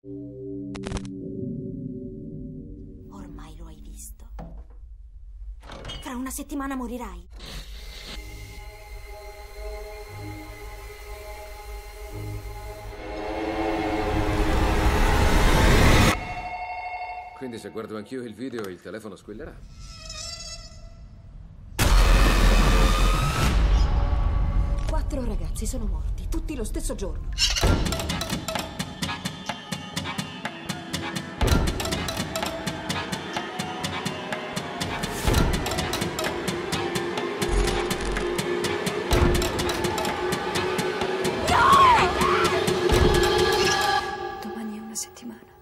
Ormai lo hai visto. Fra una settimana morirai. Quindi se guardo anch'io il video, il telefono squillerà. 4 ragazzi sono morti, tutti lo stesso giorno. Domani è una settimana.